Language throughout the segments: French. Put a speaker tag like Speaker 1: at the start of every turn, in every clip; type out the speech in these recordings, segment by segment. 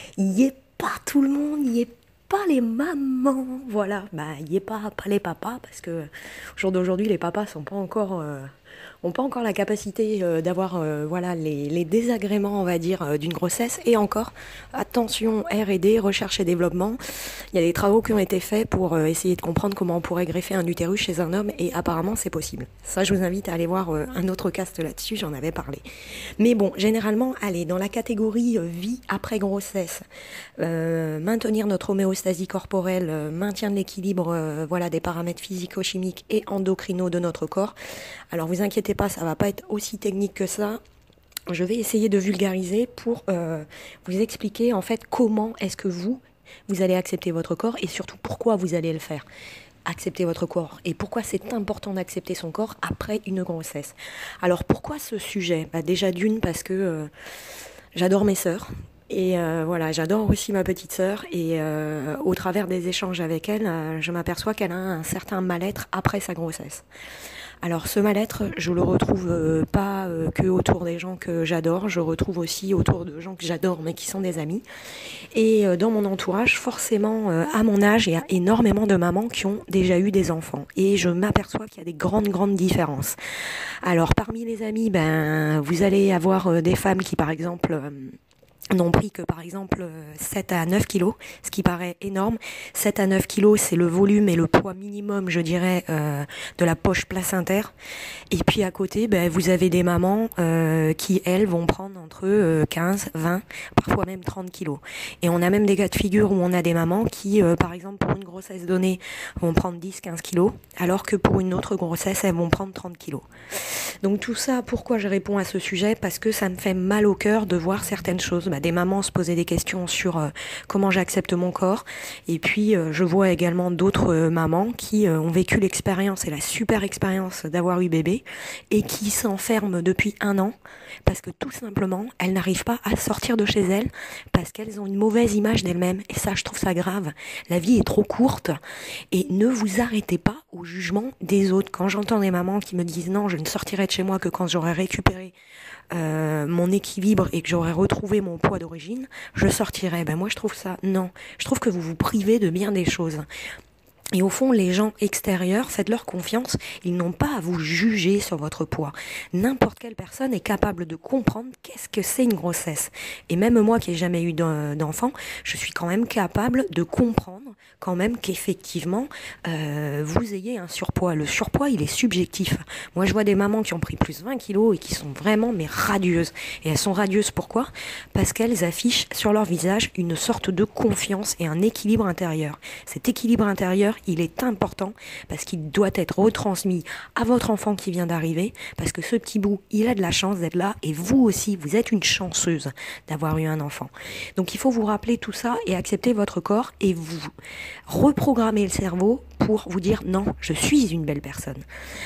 Speaker 1: y est pas tout le monde, y est pas les mamans, voilà, y est pas les papas, parce que au jour d'aujourd'hui, les papas sont pas encore, ont pas encore la capacité d'avoir voilà, les désagréments, on va dire, d'une grossesse. Et encore, attention, R&D, recherche et développement, il y a des travaux qui ont été faits pour essayer de comprendre comment on pourrait greffer un utérus chez un homme, et apparemment c'est possible. Ça, je vous invite à aller voir un autre cast là-dessus, j'en avais parlé. Mais bon, généralement, allez, dans la catégorie vie après grossesse, maintenir notre homéostasie corporelle, maintien de l'équilibre voilà, des paramètres physico-chimiques et endocrinaux de notre corps. Alors vous inquiétez pas, ça va pas être aussi technique que ça. Je vais essayer de vulgariser pour vous expliquer en fait comment est-ce que vous allez accepter votre corps et surtout pourquoi vous allez le faire. Accepter votre corps et pourquoi c'est important d'accepter son corps après une grossesse. Alors pourquoi ce sujet? Déjà d'une parce que j'adore mes sœurs. Et voilà, j'adore aussi ma petite sœur et au travers des échanges avec elle, je m'aperçois qu'elle a un certain mal-être après sa grossesse. Alors ce mal-être, je le retrouve pas que autour des gens que j'adore, je retrouve aussi autour de gens que j'adore mais qui sont des amis. Et dans mon entourage, forcément, à mon âge, il y a énormément de mamans qui ont déjà eu des enfants. Et je m'aperçois qu'il y a des grandes différences. Alors parmi les amis, vous allez avoir des femmes qui par exemple n'ont pris que par exemple 7 à 9 kilos, ce qui paraît énorme. 7 à 9 kilos, c'est le volume et le poids minimum, je dirais, de la poche placentaire. Et puis à côté, vous avez des mamans qui, elles, vont prendre entre 15, 20, parfois même 30 kilos. Et on a même des cas de figure où on a des mamans qui, par exemple, pour une grossesse donnée, vont prendre 10, 15 kilos, alors que pour une autre grossesse, elles vont prendre 30 kilos. Donc tout ça, pourquoi je réponds à ce sujet? Parce que ça me fait mal au cœur de voir certaines choses. Des mamans se poser des questions sur comment j'accepte mon corps. Et puis je vois également d'autres mamans qui ont vécu l'expérience et la super expérience d'avoir eu bébé et qui s'enferment depuis 1 an parce que tout simplement, elles n'arrivent pas à sortir de chez elles parce qu'elles ont une mauvaise image d'elles-mêmes. Et ça, je trouve ça grave. La vie est trop courte et ne vous arrêtez pas au jugement des autres. Quand j'entends des mamans qui me disent non, je ne sortirai de chez moi que quand j'aurai récupéré mon équilibre et que j'aurai retrouvé mon poids d'origine, je sortirai. Moi je trouve ça, non. Je trouve que vous vous privez de bien des choses. Et au fond, les gens extérieurs, faites-leur confiance, ils n'ont pas à vous juger sur votre poids. N'importe quelle personne est capable de comprendre qu'est-ce que c'est une grossesse. Et même moi qui n'ai jamais eu d'enfant, je suis quand même capable de comprendre quand même qu'effectivement, vous ayez un surpoids. Le surpoids, il est subjectif. Moi, je vois des mamans qui ont pris plus 20 kilos et qui sont vraiment mais radieuses. Et elles sont radieuses pourquoi? Parce qu'elles affichent sur leur visage une sorte de confiance et un équilibre intérieur. Cet équilibre intérieur, il est important parce qu'il doit être retransmis à votre enfant qui vient d'arriver parce que ce petit bout, il a de la chance d'être là et vous aussi, vous êtes une chanceuse d'avoir eu un enfant. Donc il faut vous rappeler tout ça et accepter votre corps et vous reprogrammer le cerveau pour vous dire non, je suis une belle personne.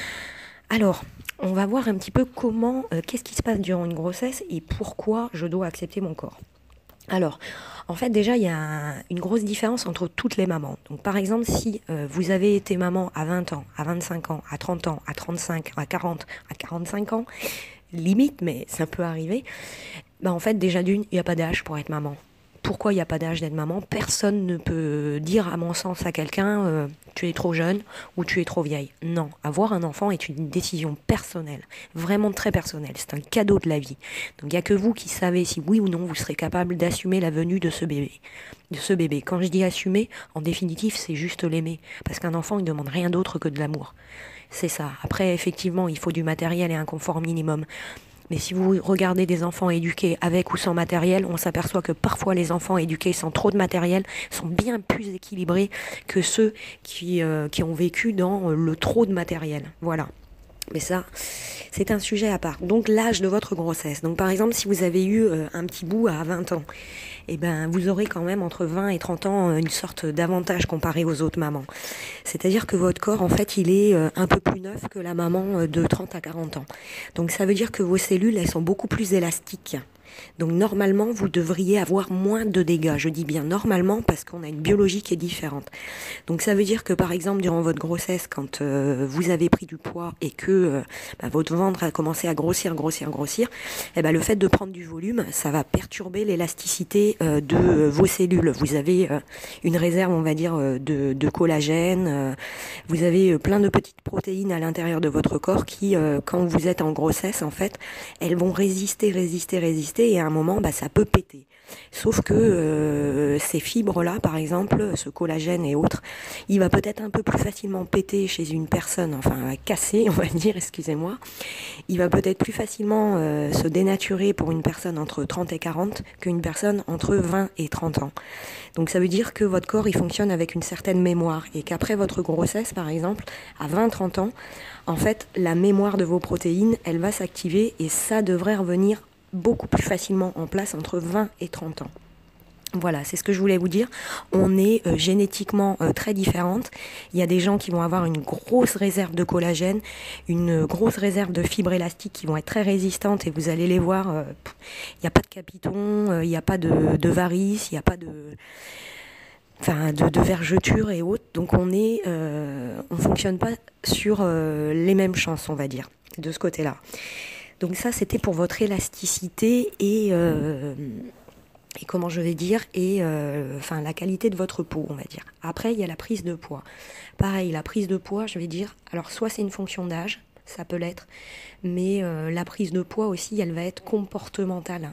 Speaker 1: Alors, on va voir un petit peu comment, qu'est-ce qui se passe durant une grossesse et pourquoi je dois accepter mon corps. Alors, en fait, déjà, il y a une grosse différence entre toutes les mamans. Donc, par exemple, si vous avez été maman à 20 ans, à 25 ans, à 30 ans, à 35, à 40, à 45 ans, limite, mais ça peut arriver, en fait, déjà d'une, il n'y a pas d'âge pour être maman. Pourquoi il n'y a pas d'âge d'être maman? Personne ne peut dire, à mon sens, à quelqu'un tu es trop jeune ou tu es trop vieille. Non, avoir un enfant est une décision personnelle, vraiment très personnelle. C'est un cadeau de la vie. Donc il n'y a que vous qui savez si oui ou non vous serez capable d'assumer la venue de ce bébé. Quand je dis assumer, en définitive, c'est juste l'aimer. Parce qu'un enfant, il ne demande rien d'autre que de l'amour. C'est ça. Après, effectivement, il faut du matériel et un confort minimum. Mais si vous regardez des enfants éduqués avec ou sans matériel, on s'aperçoit que parfois les enfants éduqués sans trop de matériel sont bien plus équilibrés que ceux qui ont vécu dans le trop de matériel. Voilà. Mais ça, c'est un sujet à part. Donc l'âge de votre grossesse. Donc par exemple, si vous avez eu un petit bout à 20 ans, vous aurez quand même entre 20 et 30 ans une sorte d'avantage comparé aux autres mamans. C'est-à-dire que votre corps, en fait, il est un peu plus neuf que la maman de 30 à 40 ans. Donc ça veut dire que vos cellules, elles sont beaucoup plus élastiques. Donc normalement, vous devriez avoir moins de dégâts. Je dis bien normalement parce qu'on a une biologie qui est différente. Donc ça veut dire que par exemple, durant votre grossesse, quand vous avez pris du poids et que votre ventre a commencé à grossir, le fait de prendre du volume, ça va perturber l'élasticité de vos cellules. Vous avez une réserve, on va dire, de collagène. Vous avez plein de petites protéines à l'intérieur de votre corps qui, quand vous êtes en grossesse, en fait, elles vont résister, et à un moment, ça peut péter. Sauf que ces fibres-là, par exemple, ce collagène et autres, il va peut-être un peu plus facilement péter chez une personne, enfin casser, on va dire, excusez-moi. Il va peut-être plus facilement se dénaturer pour une personne entre 30 et 40 qu'une personne entre 20 et 30 ans. Donc ça veut dire que votre corps, il fonctionne avec une certaine mémoire et qu'après votre grossesse, par exemple, à 20-30 ans, en fait, la mémoire de vos protéines, elle va s'activer et ça devrait revenir beaucoup plus facilement en place entre 20 et 30 ans. Voilà, c'est ce que je voulais vous dire. On est génétiquement très différentes. Il y a des gens qui vont avoir une grosse réserve de collagène, une grosse réserve de fibres élastiques qui vont être très résistantes et vous allez les voir, il n'y a pas de capiton, il n'y a pas de varices, il n'y a pas de vergetures et autres. Donc on fonctionne pas sur les mêmes chances, on va dire, de ce côté-là. Donc ça, c'était pour votre élasticité et comment je vais dire, la qualité de votre peau, on va dire. Après, il y a la prise de poids. Pareil, la prise de poids, je vais dire, alors soit c'est une fonction d'âge, ça peut l'être, mais la prise de poids aussi, elle va être comportementale.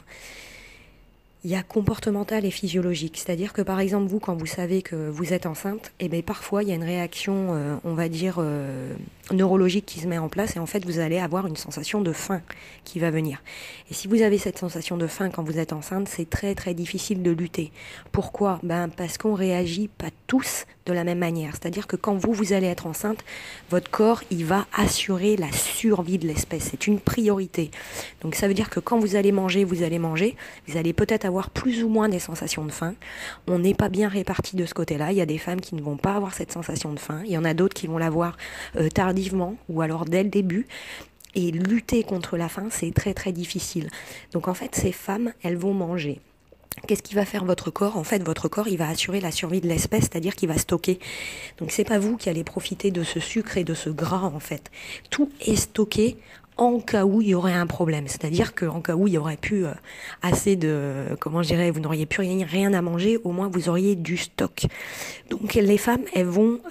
Speaker 1: Il y a comportemental et physiologique, c'est-à-dire que par exemple vous, quand vous savez que vous êtes enceinte, parfois il y a une réaction, on va dire, neurologique qui se met en place et en fait vous allez avoir une sensation de faim qui va venir. Et si vous avez cette sensation de faim quand vous êtes enceinte, c'est très très difficile de lutter. Pourquoi ? Parce qu'on réagit pas tous de la même manière, c'est-à-dire que quand vous allez être enceinte, votre corps il va assurer la survie de l'espèce, c'est une priorité. Donc ça veut dire que quand vous allez manger, vous allez peut-être avoir plus ou moins des sensations de faim. On n'est pas bien répartis de ce côté-là. Il y a des femmes qui ne vont pas avoir cette sensation de faim. Il y en a d'autres qui vont l'avoir tardivement ou alors dès le début. Et lutter contre la faim, c'est très très difficile. Donc en fait, ces femmes, elles vont manger. Qu'est-ce qui va faire votre corps ? En fait, votre corps, il va assurer la survie de l'espèce, c'est-à-dire qu'il va stocker. Donc c'est pas vous qui allez profiter de ce sucre et de ce gras, en fait. Tout est stocké en cas où il y aurait un problème. C'est-à-dire qu'en cas où il y aurait plus assez de, vous n'auriez plus rien à manger, au moins vous auriez du stock. Donc les femmes, elles vont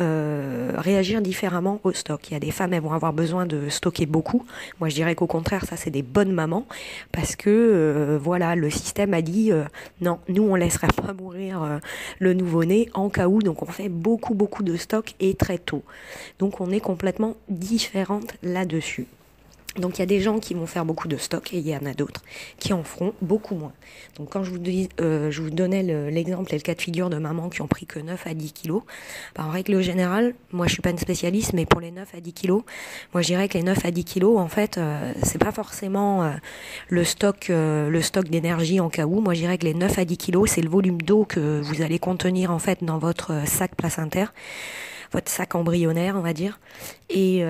Speaker 1: réagir différemment au stock. Il y a des femmes, elles vont avoir besoin de stocker beaucoup. Moi, je dirais qu'au contraire, ça, c'est des bonnes mamans, parce que le système a dit non, nous, on laisserait pas mourir le nouveau-né en cas où. Donc on fait beaucoup de stock et très tôt. Donc on est complètement différentes là-dessus. Donc il y a des gens qui vont faire beaucoup de stock et il y en a d'autres qui en feront beaucoup moins. Donc quand je vous donnais l'exemple et le cas de figure de mamans qui ont pris que 9 à 10 kilos, en règle générale, moi je suis pas une spécialiste, mais pour les 9 à 10 kilos, moi je dirais que les 9 à 10 kilos, en fait, c'est pas forcément le stock d'énergie en cas où. Moi je dirais que les 9 à 10 kilos, c'est le volume d'eau que vous allez contenir en fait dans votre sac placentaire, votre sac embryonnaire, on va dire, et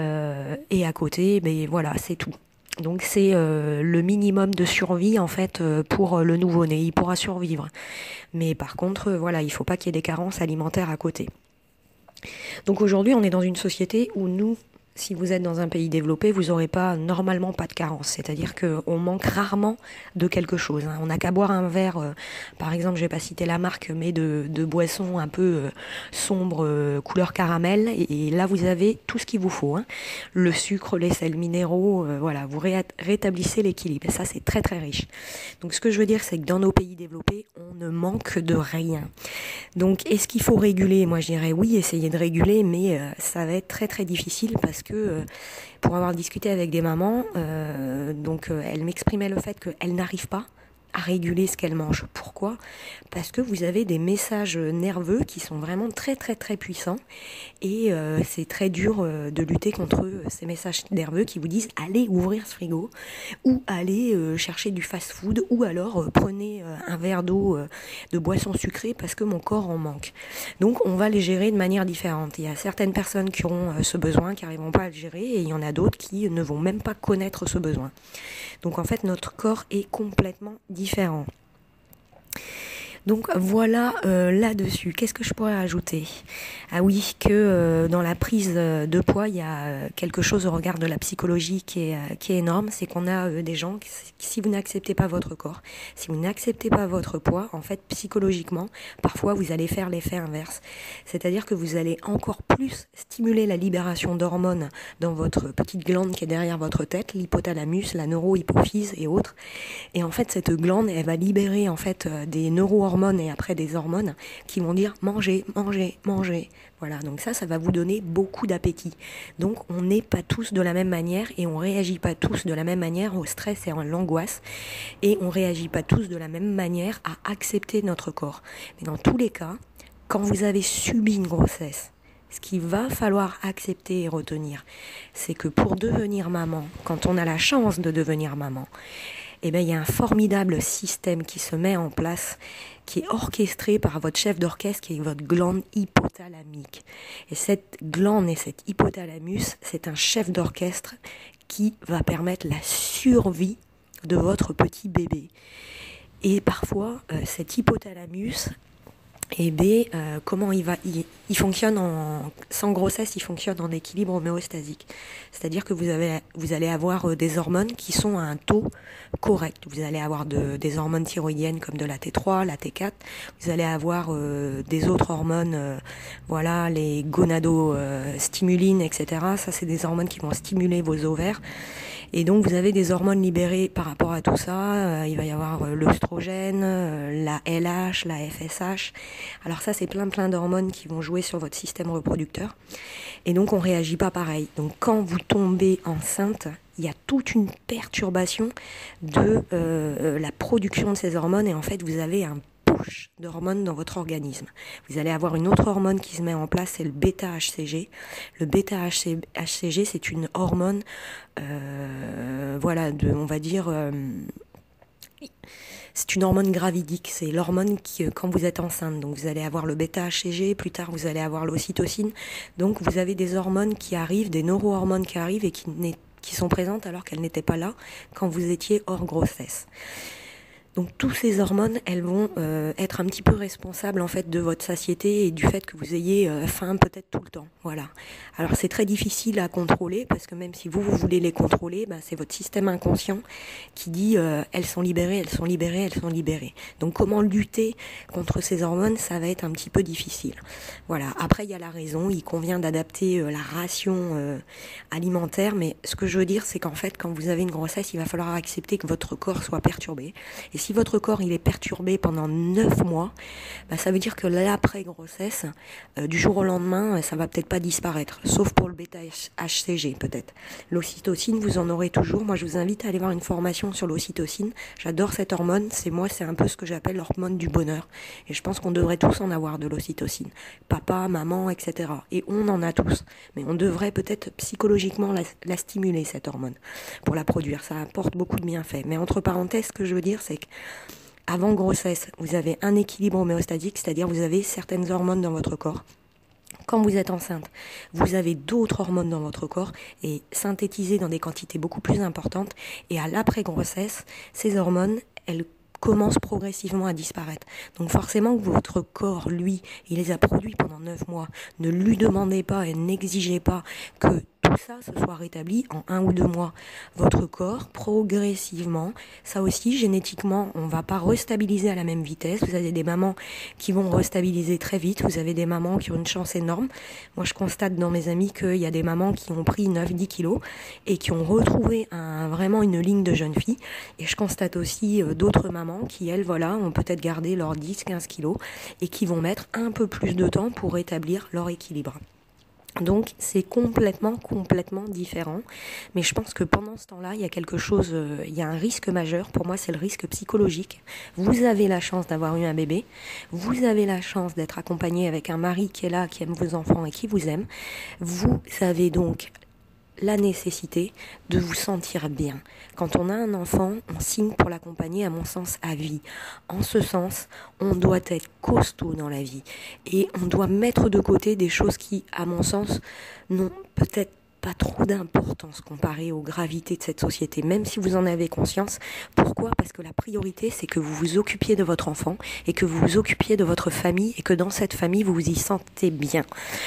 Speaker 1: à côté, c'est tout. Donc c'est le minimum de survie en fait pour le nouveau-né, il pourra survivre. Mais par contre, il faut pas qu'il y ait des carences alimentaires à côté. Donc aujourd'hui, on est dans une société où nous, si vous êtes dans un pays développé, vous n'aurez normalement pas de carence. C'est-à-dire qu'on manque rarement de quelque chose. On n'a qu'à boire un verre, par exemple, je vais pas citer la marque, mais de boisson un peu sombre, couleur caramel. Et là, vous avez tout ce qu'il vous faut. Le sucre, les sels minéraux, vous rétablissez l'équilibre. Et ça, c'est très très riche. Donc ce que je veux dire, c'est que dans nos pays développés, on ne manque de rien. Donc est-ce qu'il faut réguler ? Moi, je dirais oui, essayez de réguler, mais ça va être très très difficile parce que pour avoir discuté avec des mamans, elles m'exprimaient le fait qu'elles n'arrivent pas à réguler ce qu'elles mangent. Pourquoi ? Parce que vous avez des messages nerveux qui sont vraiment très très très puissants et c'est très dur de lutter contre ces messages nerveux qui vous disent allez ouvrir ce frigo ou allez chercher du fast-food ou alors prenez un verre d'eau de boisson sucrée parce que mon corps en manque. Donc on va les gérer de manière différente. Il y a certaines personnes qui auront ce besoin, qui n'arriveront pas à le gérer et il y en a d'autres qui ne vont même pas connaître ce besoin. Donc en fait notre corps est complètement différent. différent. Donc voilà là-dessus. Qu'est-ce que je pourrais ajouter? Ah oui, que dans la prise de poids, il y a quelque chose au regard de la psychologie qui est énorme. C'est qu'on a des gens, si vous n'acceptez pas votre corps, si vous n'acceptez pas votre poids, en fait, psychologiquement, parfois vous allez faire l'effet inverse. C'est-à-dire que vous allez encore plus stimuler la libération d'hormones dans votre petite glande qui est derrière votre tête, l'hypothalamus, la neurohypophyse et autres. Et en fait, cette glande, elle va libérer en fait des neurohormones et après des hormones qui vont dire manger, manger, manger. Voilà, donc ça va vous donner beaucoup d'appétit. Donc on n'est pas tous de la même manière et on réagit pas tous de la même manière au stress et à l'angoisse et on réagit pas tous de la même manière à accepter notre corps. Mais dans tous les cas, quand vous avez subi une grossesse, ce qu'il va falloir accepter et retenir, c'est que pour devenir maman, quand on a la chance de devenir maman, eh bien, il y a un formidable système qui se met en place, qui est orchestré par votre chef d'orchestre, qui est votre glande hypothalamique. Et cette glande et cet hypothalamus, c'est un chef d'orchestre qui va permettre la survie de votre petit bébé. Et parfois, cet hypothalamus, comment il fonctionne sans grossesse, il fonctionne en équilibre homéostasique. C'est-à-dire que vous allez avoir des hormones qui sont à un taux correct. Vous allez avoir des hormones thyroïdiennes comme de la T3, la T4. Vous allez avoir des autres hormones, les gonadostimulines, etc. Ça, c'est des hormones qui vont stimuler vos ovaires. Et donc vous avez des hormones libérées par rapport à tout ça. Il va y avoir l'œstrogène, la LH, la FSH. Alors ça, c'est plein d'hormones qui vont jouer sur votre système reproducteur. Et donc on réagit pas pareil. Donc quand vous tombez enceinte, il y a toute une perturbation de la production de ces hormones. Et en fait, vous avez un push d'hormones dans votre organisme. Vous allez avoir une autre hormone qui se met en place, c'est le bêta-HCG. Le bêta-HCG, c'est une hormone, c'est une hormone gravidique. C'est l'hormone qui, quand vous êtes enceinte, donc vous allez avoir le bêta-HCG, plus tard vous allez avoir l'ocytocine. Donc vous avez des hormones qui arrivent, des neurohormones qui arrivent et qui sont présentes alors qu'elles n'étaient pas là quand vous étiez hors grossesse. Donc tous ces hormones, elles vont être un petit peu responsables en fait de votre satiété et du fait que vous ayez faim peut-être tout le temps. Voilà. Alors c'est très difficile à contrôler parce que même si vous voulez les contrôler, c'est votre système inconscient qui dit elles sont libérées, elles sont libérées, elles sont libérées. Donc comment lutter contre ces hormones, ça va être un petit peu difficile. Voilà. Après il y a la raison, il convient d'adapter la ration alimentaire, mais ce que je veux dire c'est qu'en fait quand vous avez une grossesse, il va falloir accepter que votre corps soit perturbé. Et si votre corps il est perturbé pendant 9 mois, ça veut dire que l'après-grossesse, du jour au lendemain, ça va peut-être pas disparaître, sauf pour le bêta-HCG peut-être. L'ocytocine, vous en aurez toujours. Moi, je vous invite à aller voir une formation sur l'ocytocine. J'adore cette hormone. C'est un peu ce que j'appelle l'hormone du bonheur. Et je pense qu'on devrait tous en avoir de l'ocytocine. Papa, maman, etc. Et on en a tous. Mais on devrait peut-être psychologiquement la stimuler, cette hormone, pour la produire. Ça apporte beaucoup de bienfaits. Mais entre parenthèses, ce que je veux dire, c'est que avant grossesse, vous avez un équilibre homéostatique, c'est-à-dire vous avez certaines hormones dans votre corps. Quand vous êtes enceinte, vous avez d'autres hormones dans votre corps et synthétisées dans des quantités beaucoup plus importantes. Et à l'après-grossesse, ces hormones, elles commencent progressivement à disparaître. Donc forcément que votre corps, lui, il les a produits pendant 9 mois. Ne lui demandez pas et n'exigez pas que tout ça se soit rétabli en 1 ou 2 mois. Votre corps, progressivement, ça aussi, génétiquement, on va pas restabiliser à la même vitesse. Vous avez des mamans qui vont restabiliser très vite. Vous avez des mamans qui ont une chance énorme. Moi, je constate dans mes amis qu'il y a des mamans qui ont pris 9-10 kilos et qui ont retrouvé vraiment une ligne de jeune fille. Et je constate aussi d'autres mamans qui, elles, ont peut-être gardé leurs 10-15 kilos et qui vont mettre un peu plus de temps pour rétablir leur équilibre. Donc c'est complètement différent, mais je pense que pendant ce temps-là, il y a quelque chose, il y a un risque majeur. Pour moi, c'est le risque psychologique. Vous avez la chance d'avoir eu un bébé, vous avez la chance d'être accompagné avec un mari qui est là, qui aime vos enfants et qui vous aime. Vous avez donc la nécessité de vous sentir bien. Quand on a un enfant, on signe pour l'accompagner, à mon sens, à vie. En ce sens, on doit être costaud dans la vie. Et on doit mettre de côté des choses qui, à mon sens, n'ont peut-être pas trop d'importance comparé aux gravités de cette société, même si vous en avez conscience. Pourquoi ? Parce que la priorité, c'est que vous vous occupiez de votre enfant et que vous vous occupiez de votre famille et que dans cette famille, vous vous y sentez bien.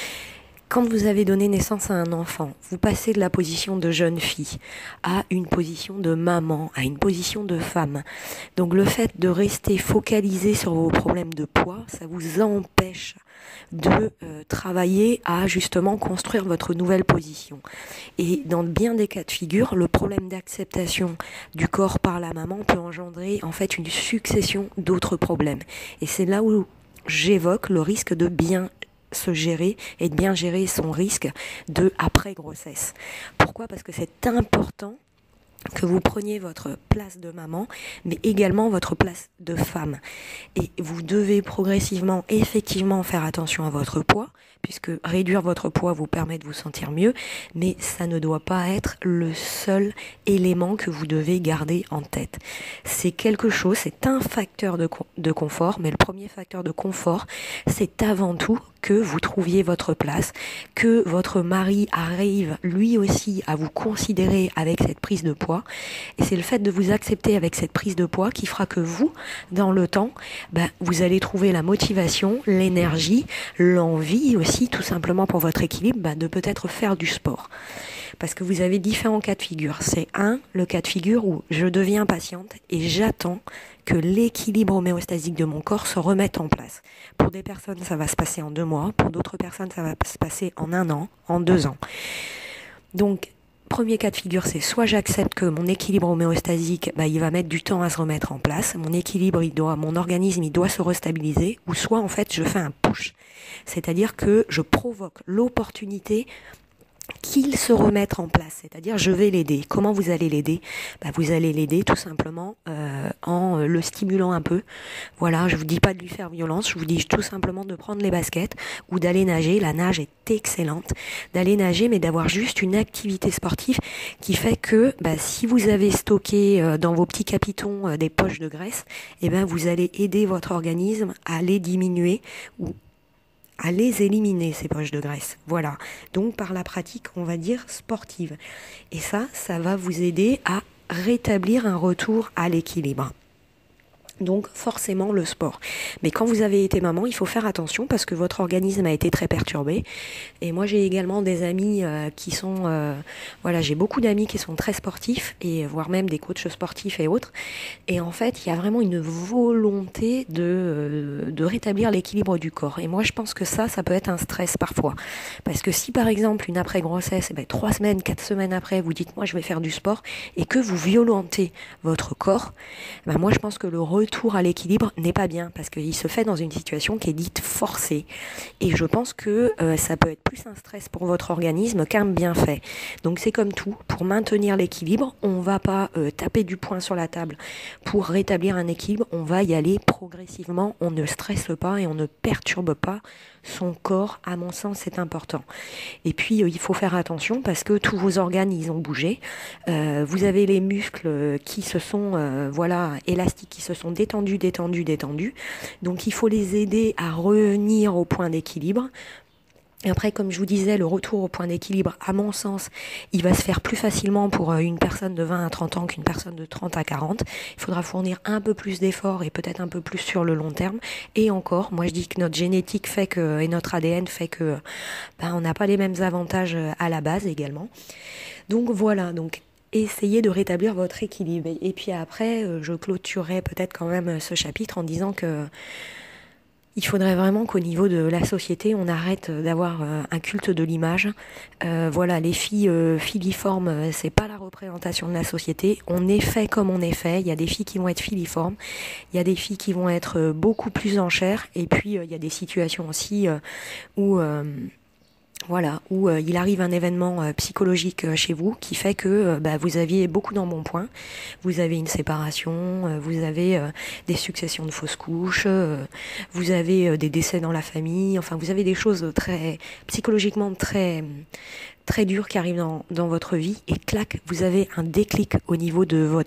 Speaker 1: Quand vous avez donné naissance à un enfant, vous passez de la position de jeune fille à une position de maman, à une position de femme. Donc le fait de rester focalisé sur vos problèmes de poids, ça vous empêche de travailler à justement construire votre nouvelle position. Et dans bien des cas de figure, le problème d'acceptation du corps par la maman peut engendrer en fait une succession d'autres problèmes. Et c'est là où j'évoque le risque de bien se gérer et de bien gérer son risque de après-grossesse. Pourquoi ? Parce que c'est important que vous preniez votre place de maman, mais également votre place de femme. Et vous devez progressivement, effectivement, faire attention à votre poids, puisque réduire votre poids vous permet de vous sentir mieux, mais ça ne doit pas être le seul élément que vous devez garder en tête. C'est quelque chose, c'est un facteur de confort, mais le premier facteur de confort, c'est avant tout que vous trouviez votre place, que votre mari arrive lui aussi à vous considérer avec cette prise de poids. Et c'est le fait de vous accepter avec cette prise de poids qui fera que vous, dans le temps, vous allez trouver la motivation, l'énergie, l'envie aussi, tout simplement pour votre équilibre, de peut-être faire du sport. Parce que vous avez différents cas de figure. C'est le cas de figure où je deviens patiente et j'attends que l'équilibre homéostasique de mon corps se remette en place. Pour des personnes, ça va se passer en 2 mois. Pour d'autres personnes, ça va se passer en 1 an, en 2 ans. Donc, premier cas de figure, c'est soit j'accepte que mon équilibre homéostasique, il va mettre du temps à se remettre en place. Mon équilibre, mon organisme, il doit se restabiliser. Ou soit, en fait, je fais un push. C'est-à-dire que je provoque l'opportunité qu'il se remette en place, c'est-à-dire je vais l'aider. Comment vous allez l'aider ? Vous allez l'aider tout simplement en le stimulant un peu. Voilà, je vous dis pas de lui faire violence, je vous dis tout simplement de prendre les baskets ou d'aller nager. La nage est excellente. D'aller nager, mais d'avoir juste une activité sportive qui fait que si vous avez stocké dans vos petits capitons des poches de graisse, vous allez aider votre organisme à les diminuer ou à les éliminer, ces poches de graisse. Voilà. Donc, par la pratique, on va dire, sportive. Et ça va vous aider à rétablir un retour à l'équilibre. Donc forcément le sport. Mais quand vous avez été maman, il faut faire attention parce que votre organisme a été très perturbé. Et moi j'ai également des amis qui sont... j'ai beaucoup d'amis qui sont très sportifs et voire même des coachs sportifs et autres. Et en fait, il y a vraiment une volonté de rétablir l'équilibre du corps. Et moi je pense que ça peut être un stress parfois. Parce que si par exemple une après-grossesse, 3 semaines, 4 semaines après, vous dites moi je vais faire du sport et que vous violentez votre corps, moi je pense que le retour à l'équilibre n'est pas bien parce qu'il se fait dans une situation qui est dite forcée et je pense que ça peut être plus un stress pour votre organisme qu'un bienfait. Donc c'est comme tout, pour maintenir l'équilibre, on va pas taper du poing sur la table pour rétablir un équilibre, on va y aller progressivement, on ne stresse pas et on ne perturbe pas son corps, à mon sens c'est important. Et puis il faut faire attention parce que tous vos organes ils ont bougé, vous avez les muscles qui se sont élastiques, qui se sont détendus, donc il faut les aider à revenir au point d'équilibre. Et après, comme je vous disais, le retour au point d'équilibre, à mon sens, il va se faire plus facilement pour une personne de 20 à 30 ans qu'une personne de 30 à 40. Il faudra fournir un peu plus d'efforts et peut-être un peu plus sur le long terme. Et encore, moi je dis que notre génétique fait que, et notre ADN fait que, on n'a pas les mêmes avantages à la base également. Donc voilà, essayez de rétablir votre équilibre. Et puis après, je clôturerai peut-être quand même ce chapitre en disant que il faudrait vraiment qu'au niveau de la société, on arrête d'avoir un culte de l'image. Les filles filiformes, c'est pas la représentation de la société. On est fait comme on est fait. Il y a des filles qui vont être filiformes, il y a des filles qui vont être beaucoup plus en chair. Et puis il y a des situations aussi où il arrive un événement psychologique chez vous qui fait que vous aviez beaucoup d'embonpoint, vous avez une séparation, vous avez des successions de fausses couches, vous avez des décès dans la famille, enfin vous avez des choses très psychologiquement très très dures qui arrivent dans votre vie et clac, vous avez un déclic au niveau de votre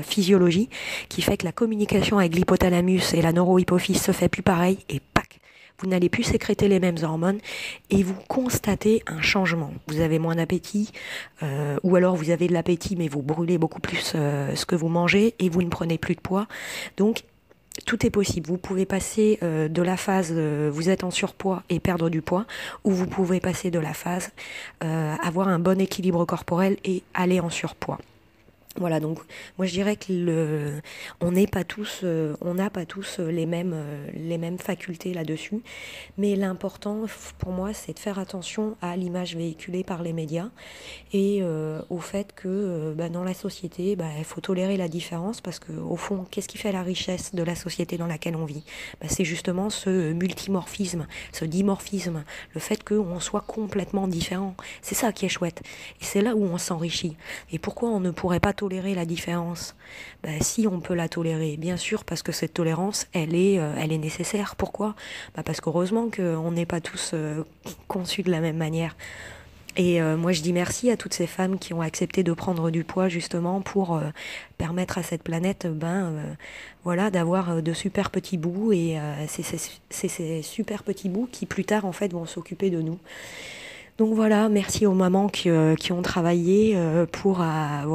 Speaker 1: physiologie qui fait que la communication avec l'hypothalamus et la neurohypophyse se fait plus pareil et pac, vous n'allez plus sécréter les mêmes hormones et vous constatez un changement. Vous avez moins d'appétit, ou alors vous avez de l'appétit mais vous brûlez beaucoup plus ce que vous mangez et vous ne prenez plus de poids. Donc tout est possible. Vous pouvez passer de la phase vous êtes en surpoids et perdre du poids, ou vous pouvez passer de la phase avoir un bon équilibre corporel et aller en surpoids. Voilà, donc moi je dirais que on n'est pas tous, on n'a pas tous les mêmes facultés là-dessus, mais l'important pour moi c'est de faire attention à l'image véhiculée par les médias et au fait que dans la société, il faut tolérer la différence parce que au fond, qu'est-ce qui fait la richesse de la société dans laquelle on vit ? C'est justement ce multimorphisme, ce dimorphisme, le fait qu'on soit complètement différent. C'est ça qui est chouette et c'est là où on s'enrichit. Et pourquoi on ne pourrait pas tolérer la différence ? Si on peut la tolérer, bien sûr, parce que cette tolérance, elle est nécessaire. Pourquoi ? Parce qu'heureusement qu'on n'est pas tous conçus de la même manière. Et moi je dis merci à toutes ces femmes qui ont accepté de prendre du poids justement pour permettre à cette planète voilà, d'avoir de super petits bouts et c'est ces super petits bouts qui plus tard en fait vont s'occuper de nous. Donc voilà, merci aux mamans qui ont travaillé pour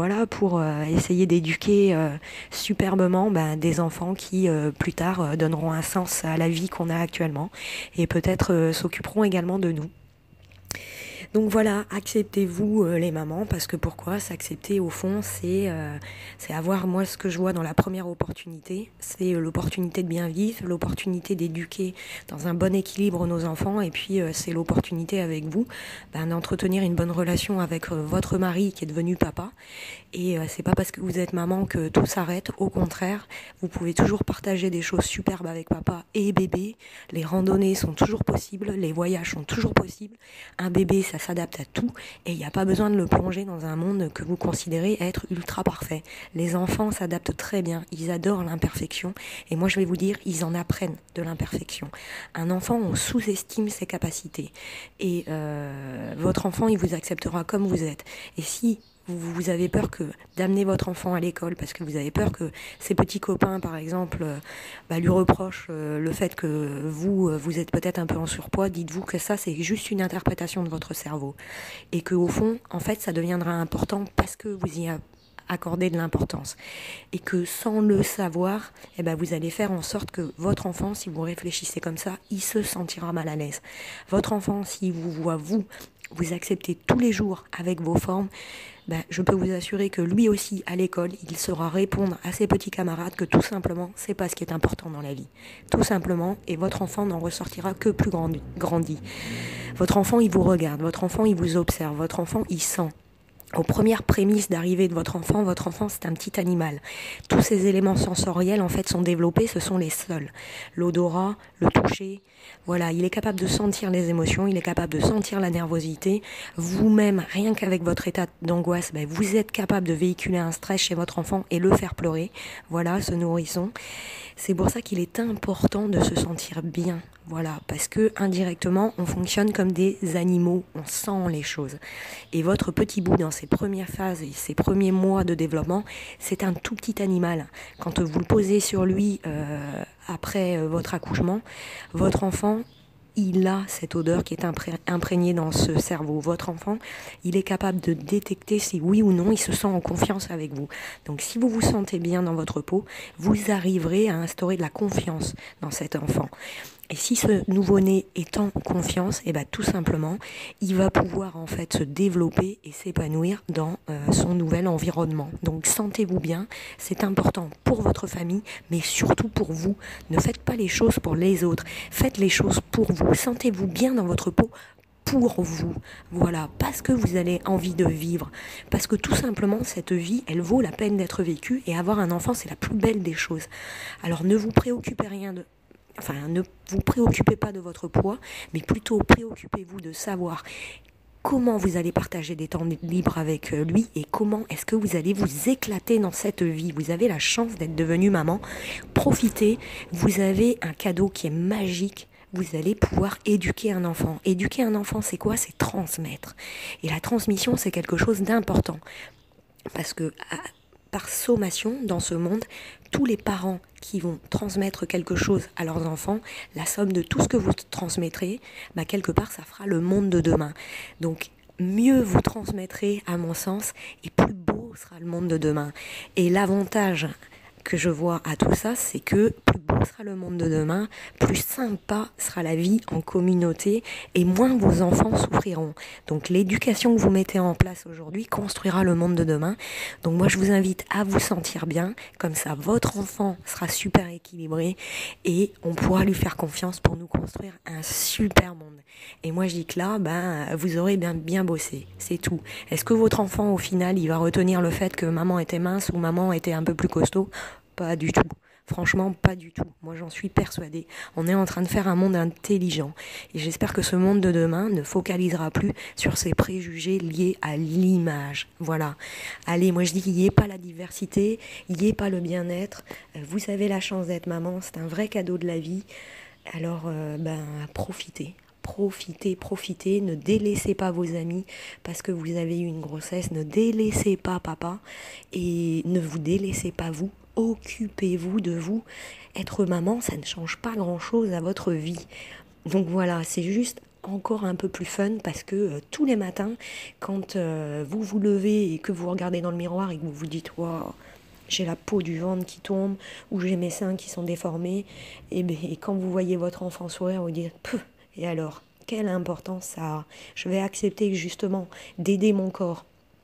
Speaker 1: essayer d'éduquer superbement des enfants qui plus tard donneront un sens à la vie qu'on a actuellement et peut-être s'occuperont également de nous. Donc voilà, acceptez-vous les mamans, parce que pourquoi ? S'accepter au fond, c'est avoir, moi ce que je vois dans la première opportunité, c'est l'opportunité de bien vivre, l'opportunité d'éduquer dans un bon équilibre nos enfants, et puis c'est l'opportunité avec vous d'entretenir une bonne relation avec votre mari qui est devenu papa. Et c'est pas parce que vous êtes maman que tout s'arrête, au contraire, vous pouvez toujours partager des choses superbes avec papa et bébé, les randonnées sont toujours possibles, les voyages sont toujours possibles, un bébé ça s'adapte à tout et il n'y a pas besoin de le plonger dans un monde que vous considérez être ultra parfait. Les enfants s'adaptent très bien, ils adorent l'imperfection et moi je vais vous dire, ils en apprennent de l'imperfection. Un enfant, on sous-estime ses capacités et votre enfant il vous acceptera comme vous êtes. Et si vous avez peur d'amener votre enfant à l'école parce que vous avez peur que ses petits copains, par exemple, lui reprochent le fait que vous êtes peut-être un peu en surpoids, dites-vous que ça, c'est juste une interprétation de votre cerveau. Et qu'au fond, en fait, ça deviendra important parce que vous y accordez de l'importance. Et que sans le savoir, vous allez faire en sorte que votre enfant, si vous réfléchissez comme ça, il se sentira mal à l'aise. Votre enfant, s'il vous voit vous acceptez tous les jours avec vos formes, je peux vous assurer que lui aussi, à l'école, il saura répondre à ses petits camarades que tout simplement, c'est pas ce qui est important dans la vie. Tout simplement, et votre enfant n'en ressortira que plus grandi. Votre enfant, il vous regarde, votre enfant, il vous observe, votre enfant, il sent. Aux premières prémices d'arrivée de votre enfant c'est un petit animal. Tous ces éléments sensoriels en fait sont développés, ce sont les seuls. L'odorat, le toucher, voilà, il est capable de sentir les émotions, il est capable de sentir la nervosité. Vous-même, rien qu'avec votre état d'angoisse, vous êtes capable de véhiculer un stress chez votre enfant et le faire pleurer. Voilà, ce nourrisson. C'est pour ça qu'il est important de se sentir bien. Voilà, parce que indirectement, on fonctionne comme des animaux, on sent les choses. Et votre petit bout dans ses premières phases et ses premiers mois de développement, c'est un tout petit animal. Quand vous le posez sur lui après votre accouchement, votre enfant, il a cette odeur qui est imprégnée dans ce cerveau. Votre enfant, il est capable de détecter si oui ou non il se sent en confiance avec vous. Donc si vous vous sentez bien dans votre peau, vous arriverez à instaurer de la confiance dans cet enfant. Et si ce nouveau-né est en confiance, tout simplement, il va pouvoir en fait se développer et s'épanouir dans son nouvel environnement. Donc sentez-vous bien, c'est important pour votre famille, mais surtout pour vous. Ne faites pas les choses pour les autres, faites les choses pour vous. Sentez-vous bien dans votre peau pour vous. Voilà, parce que vous avez envie de vivre. Parce que tout simplement, cette vie, elle vaut la peine d'être vécue et avoir un enfant, c'est la plus belle des choses. Alors ne vous préoccupez ne vous préoccupez pas de votre poids, mais plutôt préoccupez-vous de savoir comment vous allez partager des temps libres avec lui et comment est-ce que vous allez vous éclater dans cette vie. Vous avez la chance d'être devenue maman. Profitez, vous avez un cadeau qui est magique. Vous allez pouvoir éduquer un enfant. Éduquer un enfant, c'est quoi ? C'est transmettre. Et la transmission, c'est quelque chose d'important. Parce que par sommation, dans ce monde, tous les parents qui vont transmettre quelque chose à leurs enfants, la somme de tout ce que vous transmettrez, quelque part, ça fera le monde de demain. Donc, mieux vous transmettrez, à mon sens, et plus beau sera le monde de demain. Et l'avantage que je vois à tout ça, c'est que plus beau sera le monde de demain, plus sympa sera la vie en communauté et moins vos enfants souffriront. Donc l'éducation que vous mettez en place aujourd'hui construira le monde de demain. Donc moi je vous invite à vous sentir bien, comme ça votre enfant sera super équilibré et on pourra lui faire confiance pour nous construire un super monde. Et moi je dis que là, vous aurez bien bossé, c'est tout. Est-ce que votre enfant au final il va retenir le fait que maman était mince ou maman était un peu plus costaud ? Pas du tout. Franchement, pas du tout. Moi, j'en suis persuadée. On est en train de faire un monde intelligent. Et j'espère que ce monde de demain ne focalisera plus sur ces préjugés liés à l'image. Voilà. Allez, moi je dis qu'il n'y ait pas la diversité, il n'y ait pas le bien-être. Vous avez la chance d'être maman, c'est un vrai cadeau de la vie. Alors, profitez. Profitez, ne délaissez pas vos amis parce que vous avez eu une grossesse, ne délaissez pas papa et ne vous délaissez pas vous, occupez-vous de vous. Être maman, ça ne change pas grand-chose à votre vie. Donc voilà, c'est juste encore un peu plus fun parce que tous les matins, quand vous vous levez et que vous regardez dans le miroir et que vous vous dites « Waouh !» j'ai la peau du ventre qui tombe, ou j'ai mes seins qui sont déformés, et quand vous voyez votre enfant sourire, vous dites « Et alors, quelle importance ça a ? Je vais accepter justement d'aider mon corps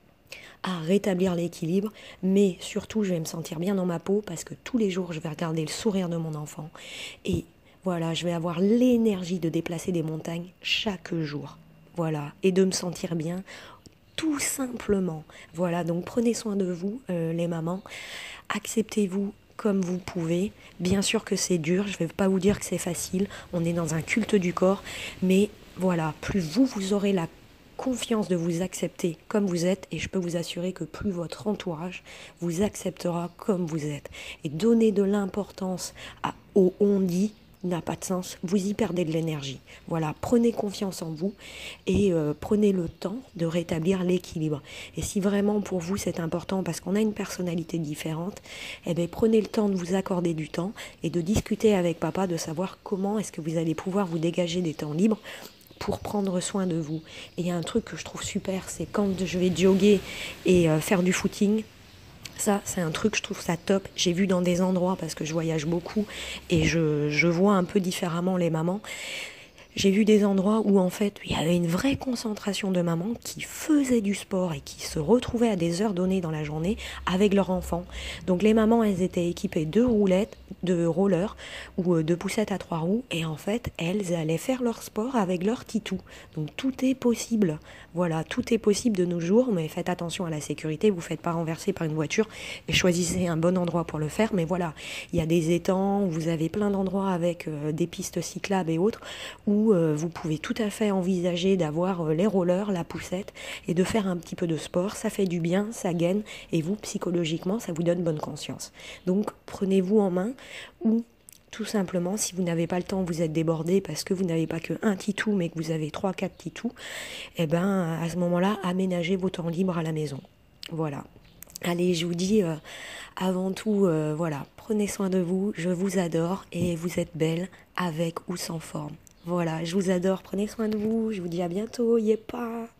Speaker 1: à rétablir l'équilibre, mais surtout je vais me sentir bien dans ma peau parce que tous les jours je vais regarder le sourire de mon enfant et voilà, je vais avoir l'énergie de déplacer des montagnes chaque jour. Voilà, et de me sentir bien tout simplement. Voilà, donc prenez soin de vous, les mamans. Acceptez-vous comme vous pouvez. Bien sûr que c'est dur, je ne vais pas vous dire que c'est facile. On est dans un culte du corps. Mais voilà, plus vous aurez la confiance de vous accepter comme vous êtes, et je peux vous assurer que plus votre entourage vous acceptera comme vous êtes. Et donner de l'importance au on dit n'a pas de sens, vous y perdez de l'énergie. Voilà, prenez confiance en vous et prenez le temps de rétablir l'équilibre. Et si vraiment pour vous c'est important parce qu'on a une personnalité différente, prenez le temps de vous accorder du temps et de discuter avec papa, de savoir comment est-ce que vous allez pouvoir vous dégager des temps libres pour prendre soin de vous. Et il y a un truc que je trouve super, c'est quand je vais jogger et faire du footing. Ça, c'est un truc, je trouve ça top. J'ai vu dans des endroits, parce que je voyage beaucoup, et je vois un peu différemment les mamans. J'ai vu des endroits où en fait il y avait une vraie concentration de mamans qui faisaient du sport et qui se retrouvaient à des heures données dans la journée avec leurs enfants. Donc les mamans, elles étaient équipées de roulettes, de rollers ou de poussettes à 3 roues, et en fait elles allaient faire leur sport avec leur titou. Donc tout est possible. Voilà, tout est possible de nos jours, mais faites attention à la sécurité, vous ne faites pas renverser par une voiture et choisissez un bon endroit pour le faire. Mais voilà, il y a des étangs, vous avez plein d'endroits avec des pistes cyclables et autres où vous pouvez tout à fait envisager d'avoir les rollers, la poussette et de faire un petit peu de sport. Ça fait du bien, ça gaine et vous, psychologiquement, ça vous donne bonne conscience. Donc, prenez-vous en main ou tout simplement, si vous n'avez pas le temps, vous êtes débordé parce que vous n'avez pas qu'un titou mais que vous avez 3-4 titous, à ce moment-là, aménagez vos temps libres à la maison. Voilà. Allez, je vous dis avant tout, prenez soin de vous, je vous adore et vous êtes belle avec ou sans forme. Voilà, je vous adore, prenez soin de vous, je vous dis à bientôt, pas.